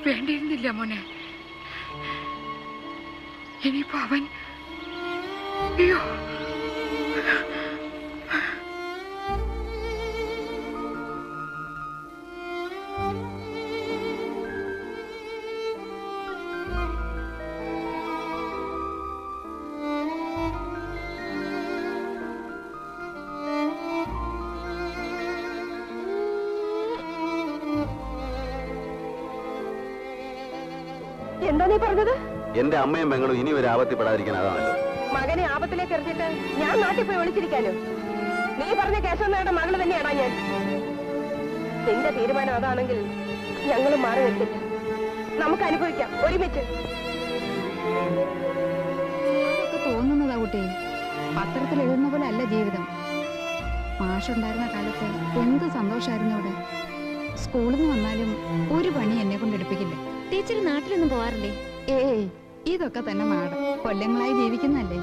വേണ്ടിയിരുന്നില്ല മോനെ. ഇനിയിപ്പോ അവൻ അയ്യോ എന്താ നീ പറഞ്ഞത്? എന്റെ അമ്മയും പെങ്ങളും ഇനി ഒരു ആപത്തിപ്പെടാതിരിക്കാൻ അതാണല്ലോ. മകനെ ആപത്തിലേക്ക് എറിഞ്ഞിട്ട് ഞാൻ നാട്ടിൽ പോയി വിളിച്ചിരിക്കാനോ? നീ പറഞ്ഞ കേശവനായുടെ മകള് തന്നെയാണോ ഞാൻ? നിന്റെ തീരുമാനം അതാണെങ്കിൽ ഞങ്ങൾ മാറി നിൽക്കില്ല. നമുക്ക് അനുഭവിക്കാം ഒരുമിച്ച്. അതൊക്കെ തോന്നുന്നതാ കുട്ടി. പത്രത്തിൽ എഴുതുന്ന പോലെ അല്ല ജീവിതം. മാഷുണ്ടായിരുന്ന കാലത്ത് എന്ത് സന്തോഷമായിരുന്നു അവിടെ. സ്കൂളിൽ നിന്ന് വന്നാലും ഒരു പണി എന്നെ കൊണ്ട് എടുപ്പിക്കില്ല. ടീച്ചർ നാട്ടിലൊന്നും പോവാറില്ലേ? ഏയ്, ഇതൊക്കെ തന്നെ നാട്. കൊല്ലങ്ങളായി ജീവിക്കുന്നല്ലേ.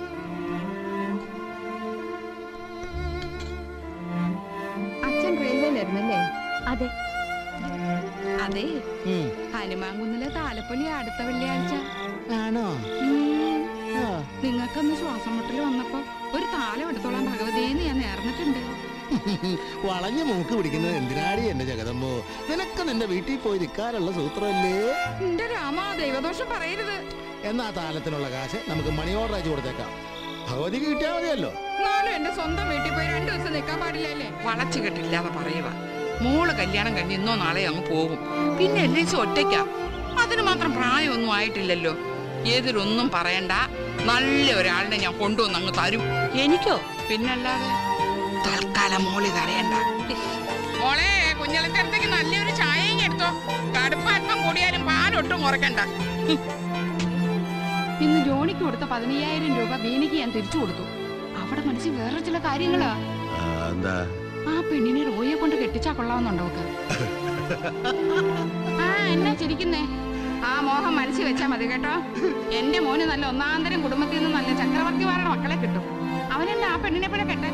അച്ഛൻ റെയിൽവേയിലായിരുന്നല്ലേ? അതെ. അതെ, ഹനുമാൻകുന്നിലെ താലപ്പൊലി അടുത്ത വെള്ളിയാഴ്ച ആണോ? നിങ്ങൾക്കൊന്ന് ശ്വാസം മുട്ടൽ വന്നപ്പോ ഒരു താലം എടുത്തോളാൻ ഭഗവതിയെന്ന് ഞാൻ നേർന്നിട്ടുണ്ട്. വളഞ്ഞ മൂക്ക് പിടിക്കുന്നത് എന്തിനാടി എന്റെ ജഗദമ്മോ? നിനക്ക് നിന്റെ വീട്ടിൽ പോയി നിൽക്കാനുള്ള സൂത്രമല്ലേ? എന്റെ രാമ, ദൈവദോഷം പറയരുത്. എന്നാ താലത്തിനുള്ള കാശ് നമുക്ക് മണി ഓർഡർ അയച്ചു കൊടുത്തേക്കാം. ഭഗവതിക്ക് കിട്ടിയാ മതിയല്ലോ. നാലും എന്റെ സ്വന്തം വീട്ടിൽ പോയി 2 ദിവസം നിൽക്കാൻ പാടില്ലല്ലേ? വളച്ചു കെട്ടില്ലാതെ പറയുക. മോള് കല്യാണം കഴിഞ്ഞ് ഇന്നോ നാളെ അങ്ങ് പോകും. പിന്നെ എല്ലാം ഒറ്റയ്ക്കാ. അതിന് മാത്രം പ്രായമൊന്നും ആയിട്ടില്ലല്ലോ. എതിരൊന്നും പറയണ്ട, നല്ല ഒരാളിനെ ഞാൻ കൊണ്ടുവന്ന് അങ്ങ് തരും. എനിക്കോ? പിന്നല്ലാതെ. തൽക്കാലം മോളി തരയണ്ട. മോളെ, കുഞ്ഞളത്തേക്ക് നല്ലൊരു ചായയും എടുത്തോ. കടുപ്പാൽപ്പം കൂടിയാലും പാലൊട്ടും കുറയ്ക്കണ്ട. ഇന്ന് ജോണിക്ക് കൊടുത്ത 15,000 രൂപ ബീനിക്ക് ഞാൻ തിരിച്ചു കൊടുത്തു. അവിടെ മനസ്സിൽ വേറെ ചില കാര്യങ്ങളാ. ആ പെണ്ണിനെ റോയെ കൊണ്ട് കെട്ടിച്ചാ കൊള്ളാവുന്നുണ്ടോ? ആ, എന്നാ ചിരിക്കുന്നേ? ആ മോഹം മനസ്സിൽ വെച്ചാ മതി കേട്ടോ. എന്റെ മോന് നല്ല ഒന്നാന്തരം കുടുംബത്തിൽ നിന്ന് നല്ല ചക്രവർത്തിമാരുടെ മക്കളെ കിട്ടും. അവനെന്നെ ആ പെണ്ണിനെ പോലെ കെട്ടാൻ